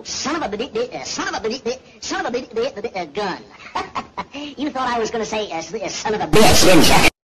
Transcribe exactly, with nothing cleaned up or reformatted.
son of a bit, uh, son of a bit, son of a bit, uh, gun. You thought I was going to say uh, son of a bitch, didn't you?